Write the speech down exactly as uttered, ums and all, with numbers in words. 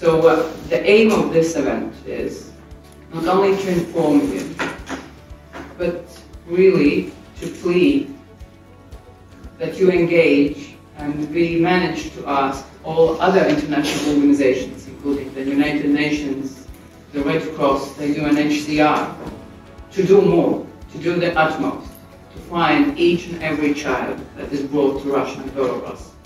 So uh, the aim of this event is not only to inform you, but really to plead that you engage, and we managed to ask all other international organizations, including the United Nations, the Red Cross, the U N H C R, to do more, to do the utmost, to find each and every child that is brought to Russia and Belarus.